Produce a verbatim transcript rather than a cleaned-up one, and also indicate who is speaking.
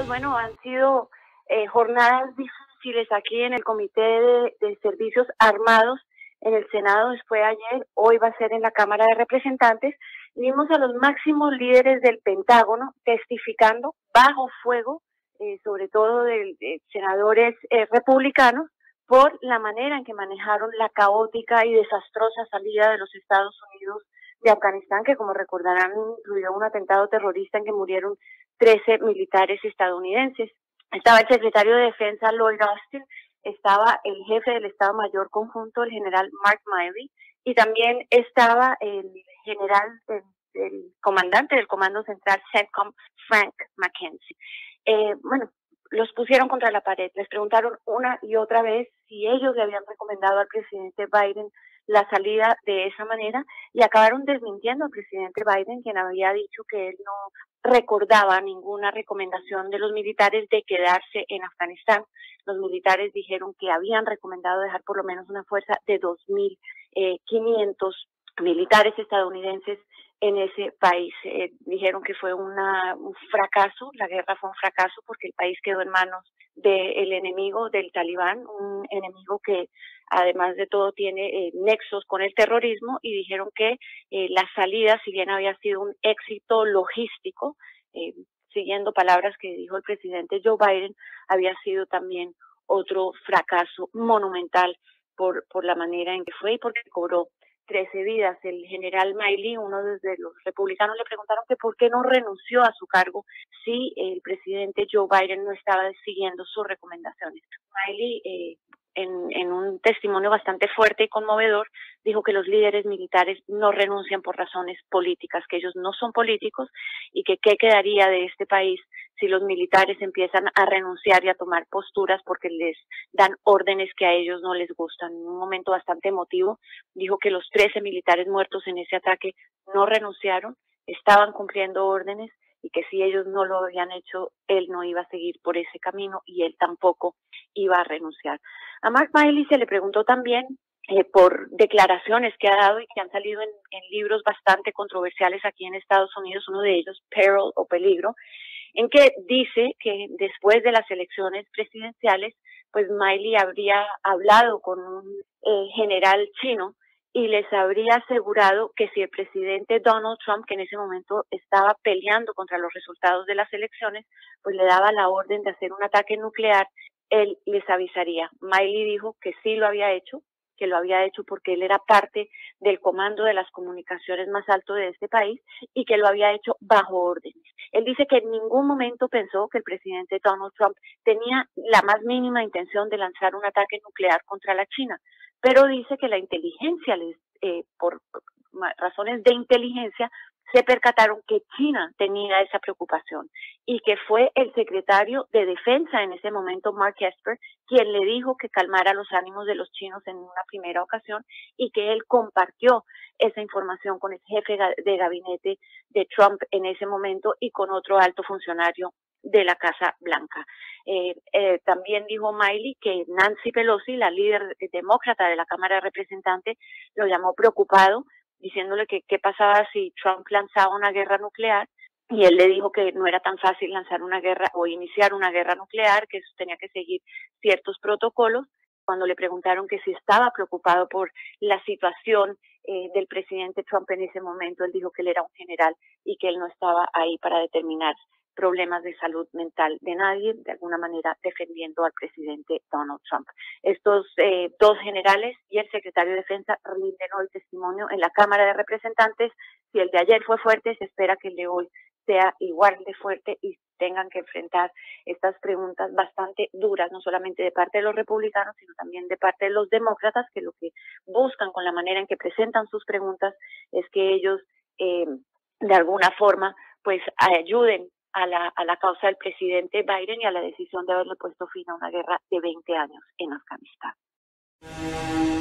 Speaker 1: Carlos, bueno, han sido eh, jornadas difíciles aquí en el Comité de, de Servicios Armados en el Senado. Fue ayer, hoy va a ser en la Cámara de Representantes. Vimos a los máximos líderes del Pentágono testificando bajo fuego, eh, sobre todo de, de senadores eh, republicanos, por la manera en que manejaron la caótica y desastrosa salida de los Estados Unidos de Afganistán, que como recordarán incluyó un atentado terrorista en que murieron trece militares estadounidenses. Estaba el secretario de Defensa Lloyd Austin, estaba el jefe del Estado Mayor Conjunto, el general Mark Milley, y también estaba el general, el, el comandante del Comando Central CENTCOM, Frank McKenzie. Eh, bueno, los pusieron contra la pared, les preguntaron una y otra vez si ellos le habían recomendado al presidente Biden la salida de esa manera, y acabaron desmintiendo al presidente Biden, quien había dicho que él no recordaba ninguna recomendación de los militares de quedarse en Afganistán. Los militares dijeron que habían recomendado dejar por lo menos una fuerza de dos mil quinientos militares estadounidenses en ese país. Eh, dijeron que fue una, un fracaso, la guerra fue un fracaso porque el país quedó en manos del enemigo, del Talibán, un enemigo que además de todo tiene eh, nexos con el terrorismo, y dijeron que eh, la salida, si bien había sido un éxito logístico, eh, siguiendo palabras que dijo el presidente Joe Biden, había sido también otro fracaso monumental por, por la manera en que fue y porque cobró trece vidas. El general Milley, uno de los republicanos, le preguntaron que por qué no renunció a su cargo si el presidente Joe Biden no estaba siguiendo sus recomendaciones. Milley, eh, en, en un testimonio bastante fuerte y conmovedor, dijo que los líderes militares no renuncian por razones políticas, que ellos no son políticos, y que qué quedaría de este país si los militares empiezan a renunciar y a tomar posturas porque les dan órdenes que a ellos no les gustan. En un momento bastante emotivo, dijo que los trece militares muertos en ese ataque no renunciaron, estaban cumpliendo órdenes, y que si ellos no lo habían hecho, él no iba a seguir por ese camino y él tampoco iba a renunciar. A Mark Milley se le preguntó también eh, por declaraciones que ha dado y que han salido en, en libros bastante controversiales aquí en Estados Unidos, uno de ellos, Peril o Peligro, en que dice que después de las elecciones presidenciales, pues Milley habría hablado con un eh, general chino y les habría asegurado que si el presidente Donald Trump, que en ese momento estaba peleando contra los resultados de las elecciones, pues le daba la orden de hacer un ataque nuclear, él les avisaría. Milley dijo que sí lo había hecho, que lo había hecho porque él era parte del comando de las comunicaciones más alto de este país y que lo había hecho bajo órdenes. Él dice que en ningún momento pensó que el presidente Donald Trump tenía la más mínima intención de lanzar un ataque nuclear contra la China, pero dice que la inteligencia, les, eh, por razones de inteligencia, se percataron que China tenía esa preocupación y que fue el secretario de Defensa en ese momento, Mark Esper, quien le dijo que calmara los ánimos de los chinos en una primera ocasión, y que él compartió esa información con el jefe de gabinete de Trump en ese momento y con otro alto funcionario de la Casa Blanca. Eh, eh, también dijo Milley que Nancy Pelosi, la líder demócrata de la Cámara de Representantes, lo llamó preocupado, diciéndole que qué pasaba si Trump lanzaba una guerra nuclear, y él le dijo que no era tan fácil lanzar una guerra o iniciar una guerra nuclear, que eso tenía que seguir ciertos protocolos. Cuando le preguntaron que si estaba preocupado por la situación eh, del presidente Trump en ese momento, él dijo que él era un general y que él no estaba ahí para determinar problemas de salud mental de nadie, de alguna manera defendiendo al presidente Donald Trump. Estos eh, dos generales y el secretario de Defensa rinden hoy testimonio en la Cámara de Representantes. Si el de ayer fue fuerte, se espera que el de hoy sea igual de fuerte y tengan que enfrentar estas preguntas bastante duras, no solamente de parte de los republicanos, sino también de parte de los demócratas, que lo que buscan con la manera en que presentan sus preguntas es que ellos eh, de alguna forma pues ayuden a la, a la causa del presidente Biden y a la decisión de haberle puesto fin a una guerra de veinte años en Afganistán.